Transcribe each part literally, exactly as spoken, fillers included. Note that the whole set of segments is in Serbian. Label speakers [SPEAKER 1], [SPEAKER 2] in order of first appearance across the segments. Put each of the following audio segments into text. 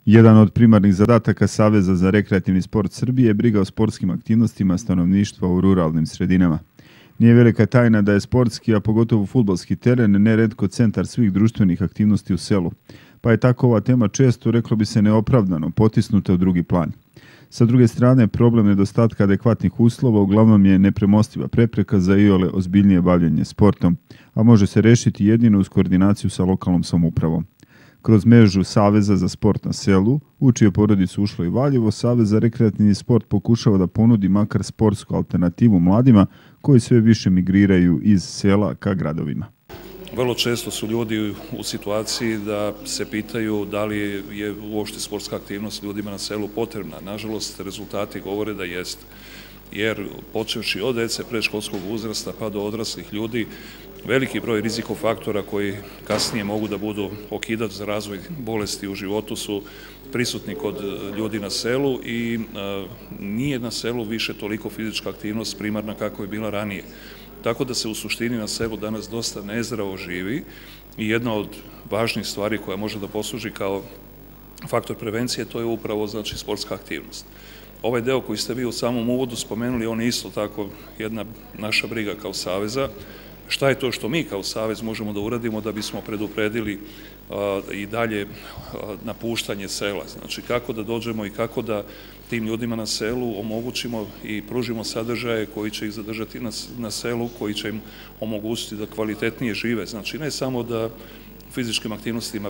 [SPEAKER 1] Jedan od primarnih zadataka Saveza za rekreativni sport Srbije je briga o sportskim aktivnostima stanovništva u ruralnim sredinama. Nije velika tajna da je sportski, a pogotovo fudbalski teren, neretko centar svih društvenih aktivnosti u selu. Pa je tako ova tema često, reklo bi se neopravdano, potisnuta u drugi plan. Sa druge strane, problem nedostatka adekvatnih uslova uglavnom je nepremostiva prepreka za iole ozbiljnije bavljenje sportom, a može se rešiti jedino uz koordinaciju sa lokalnom samoupravom. Kroz mrežu Saveza za sport na selu, u čiju porodicu ušlo i Valjevo, Savez za rekreativni sport pokušava da ponudi makar sportsku alternativu mladima koji sve više migriraju iz sela ka gradovima.
[SPEAKER 2] Vrlo često su ljudi u situaciji da se pitaju da li je uopšte sportska aktivnost ljudima na selu potrebna. Nažalost, rezultati govore da jeste. Jer počevši od dece predškolskog uzrasta pa do odraslih ljudi, veliki broj rizikofaktora koji kasnije mogu da budu okidač za razvoj bolesti u životu su prisutni kod ljudi na selu i nije na selu više toliko fizička aktivnost primarna kako je bila ranije. Tako da se u suštini na selu danas dosta nezdravo živi i jedna od važnih stvari koja može da posluži kao faktor prevencije, to je upravo znači sportska aktivnost. Ovaj deo koji ste vi u samom uvodu spomenuli, on je isto tako jedna naša briga kao Saveza. Šta je to što mi kao Savez možemo da uradimo da bismo predupredili i dalje napuštanje sela? Znači kako da dođemo i kako da tim ljudima na selu omogućimo i pružimo sadržaje koji će ih zadržati na selu, koji će im omogućiti da kvalitetnije žive. Znači ne samo da fizičkim aktivnostima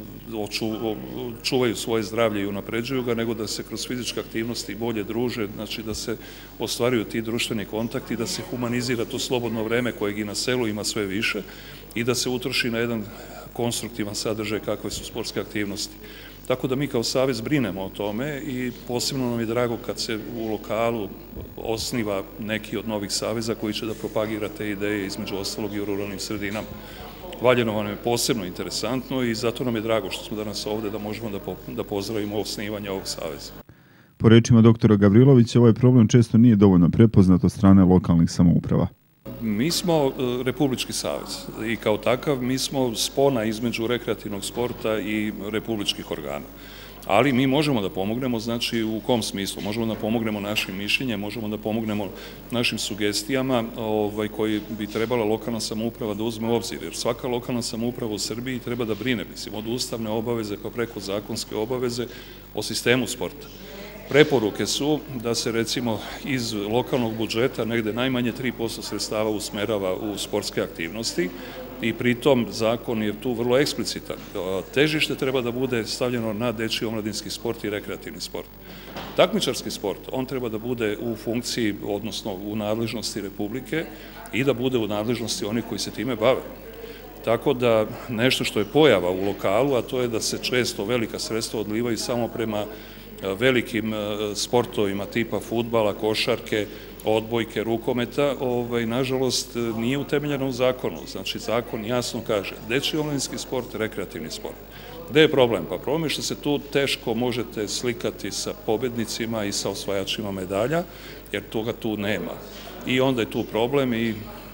[SPEAKER 2] čuvaju svoje zdravlje i unapređuju ga, nego da se kroz fizičke aktivnosti bolje druže, znači da se ostvaruju ti društveni kontakti, da se humanizira to slobodno vreme kojeg i na selu ima sve više i da se utroši na jedan konstruktivan sadržaj kakve su sportske aktivnosti. Tako da mi kao Savez brinemo o tome i posebno nam je drago kad se u lokalu osniva neki od novih saveza koji će da propagira te ideje između ostalog i u ruralnim sredinama. Valjevo nam je posebno interesantno i zato nam je drago što smo danas ovde da možemo da pozdravimo osnivanje ovog saveza.
[SPEAKER 1] Po rečima doktora Gavrilovića, ovaj problem često nije dovoljno prepoznat od strane lokalnih samouprava.
[SPEAKER 2] Mi smo Republički savez i kao takav mi smo spona između rekreativnog sporta i republičkih organa. Ali mi možemo da pomognemo, znači u kom smislu? Možemo da pomognemo našim mišljenjem, možemo da pomognemo našim sugestijama koji bi trebala lokalna samouprava da uzme u obzir, jer svaka lokalna samouprava u Srbiji treba da brine, mislim, od ustavne obaveze pa preko zakonske obaveze o sistemu sporta. Preporuke su da se recimo iz lokalnog budžeta negde najmanje tri posto sredstava usmerava u sportske aktivnosti i pritom zakon je tu vrlo eksplicitan. Težište treba da bude stavljeno na dečiji omladinski sport i rekreativni sport. Takmičarski sport, on treba da bude u funkciji, odnosno u nadležnosti Republike i da bude u nadležnosti onih koji se time bave. Tako da nešto što je pojava u lokalu, a to je da se često velika sredstva odlivaju samo prema velikim sportovima tipa fudbala, košarke, odbojke, rukometa, nažalost nije utemeljeno u zakonu. Znači zakon jasno kaže dečiji omladinski sport, rekreativni sport. Gde je problem? Pa problem je što se tu teško možete slikati sa pobednicima i sa osvajačima medalja, jer toga tu nema. I onda je tu problem i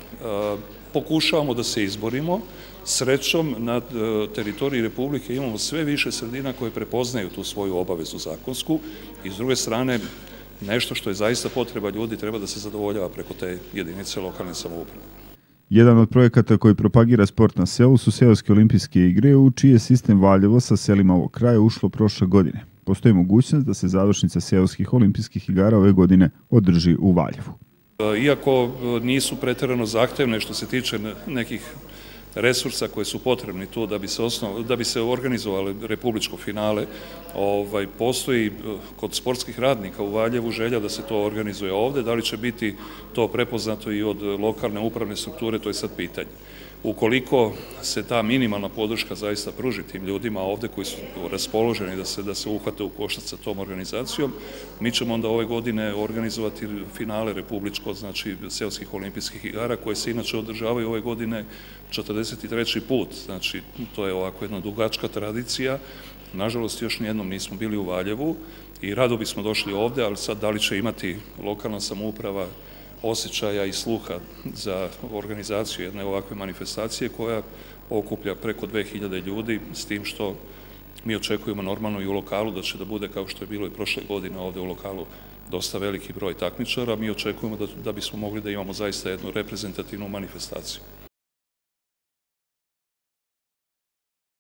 [SPEAKER 2] pokušavamo da se izborimo. Srećom, na teritoriji Republike imamo sve više sredina koje prepoznaju tu svoju obavezu zakonsku i s druge strane nešto što je zaista potreba ljudi treba da se zadovoljava preko te jedinice lokalne samouprave.
[SPEAKER 1] Jedan od projekata koji propagira sport na selu su seoske olimpijske igre, u čiji je sistem Valjevo sa selima ovog kraja ušlo prošle godine. Postoji mogućnost da se završnica seoskih olimpijskih igara ove godine održi u Valjevu.
[SPEAKER 2] Iako nisu preterano zahtevne što se tiče nekih resursa koje su potrebni tu da bi se organizovali republičko finale, postoji kod sportskih radnika u Valjevu želja da se to organizuje ovde. Da li će biti to prepoznato i od lokalne upravne strukture, to je sad pitanje. Ukoliko se ta minimalna podrška zaista pruži tim ljudima ovde koji su raspoloženi da se uhvate u koštac sa tom organizacijom, mi ćemo onda ove godine organizovati finale republičko, znači seoskih olimpijskih igara, koje se inače održavaju ove godine četrdeset treći put. Znači, to je ovako jedna dugačka tradicija. Nažalost, još nijednom nismo bili u Valjevu i rado bismo došli ovde, ali sad da li će imati lokalna samouprava osjećaja i sluha za organizaciju jedne ovakve manifestacije koja okuplja preko dve hiljade ljudi, s tim što Mi očekujemo normalno i u lokalu da će da bude, kao što je bilo i prošle godine ovde u lokalu, dosta veliki broj takmičara. Mi očekujemo da, da bismo mogli da imamo zaista jednu reprezentativnu manifestaciju.